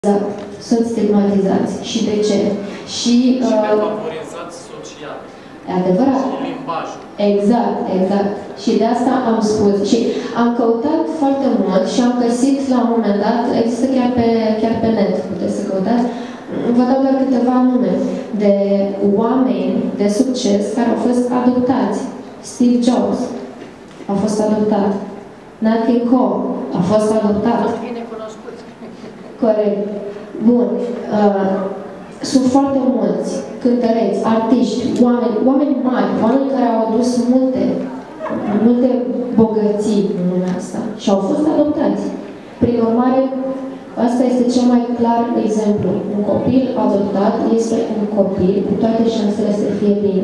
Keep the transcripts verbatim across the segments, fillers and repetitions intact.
Exact. Sunt stigmatizați. Și de ce? Și, și uh, favorizați social. E adevărat. Și limbajul. Exact, exact. Și de asta am spus. Și am căutat foarte mult și am găsit la un moment dat, există chiar pe, chiar pe net, puteți să căutați, vă dau doar câteva nume de oameni de succes care au fost adoptați. Steve Jobs a fost adoptat. Nat King Cole a fost adoptat. Corect. Bun. Uh, sunt foarte mulți cântăreți, artiști, oameni, oameni mari, oameni care au adus multe, multe bogății în lumea asta și au fost adoptați. Prin urmare, asta este cel mai clar exemplu. Un copil adoptat este un copil cu toate șansele să fie bine.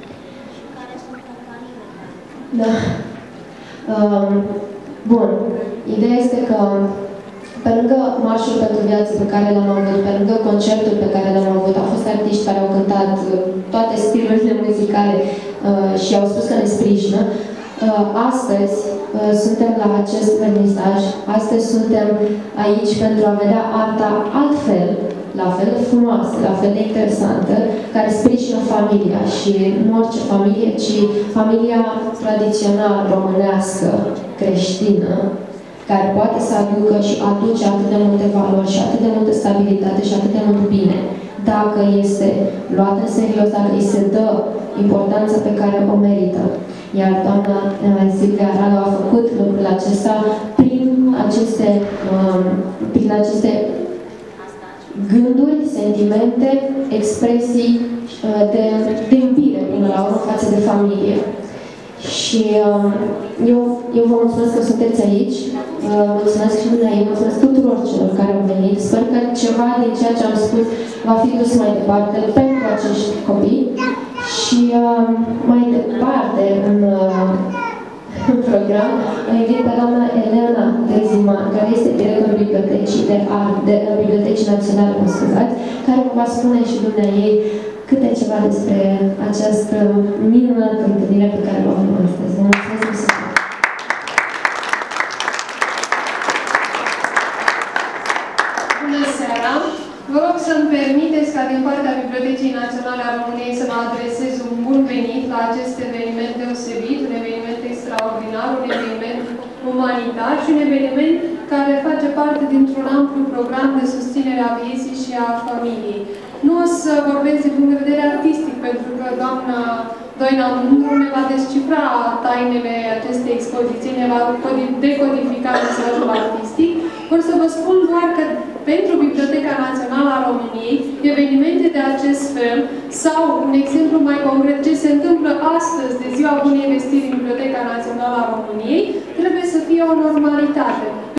Da. Um, bun. Ideea este că pe lângă Marșul pentru Viață pe care l-am avut, pe lângă concertul pe care l-am avut, au fost artiști care au cântat toate stilurile muzicale uh, și au spus că ne sprijină. Uh, astăzi uh, suntem la acest vernisaj, astăzi suntem aici pentru a vedea arta altfel, la fel de frumoasă, la fel de interesantă, care sprijină familia și nu orice familie, ci familia tradițional românească, creștină, care poate să aducă și aduce atât de multe valori și atât de multă stabilitate și atât de mult bine, dacă este luată în serios, dacă îi se dă importanța pe care o merită. Iar doamna Silvia Radu a făcut lucrul acesta prin aceste, um, prin aceste gânduri, sentimente, expresii uh, de, de iubire până la urmă față de familie. Și uh, eu, eu vă mulțumesc că sunteți aici, uh, mulțumesc și dumneavoastră, mulțumesc tuturor celor care au venit. Sper că ceva din ceea ce am spus va fi dus mai departe pentru acești copii. Și uh, mai departe în, uh, în program, o invit pe doamna Elena Deziman, care este directorul Bibliotecii de Art, de uh, Bibliotecii Naționale, mă scuzați, care vă va spune și dumneavoastră câte ceva despre această minunată întâlnire pe care o avem astăzi. Vă mulțumesc mult! Bună seara! Vă rog să-mi permiteți ca din partea Bibliotecii Naționale a României să vă adresez un bun venit la acest eveniment deosebit, un eveniment extraordinar, un eveniment umanitar și un eveniment care face parte dintr-un amplu program de susținere a vieții și a familiei. Nu o să vorbesc din punct de vedere artistic, pentru că doamna Doina Mândru ne va descifra tainele acestei expoziții, ne va decodifica mesajul artistic. Vor să vă spun doar că pentru Biblioteca Națională a României, evenimente de acest fel, sau un exemplu mai concret, ce se întâmplă astăzi de Ziua Bunei Vestiri în Biblioteca Națională a României, trebuie să fie o normalitate.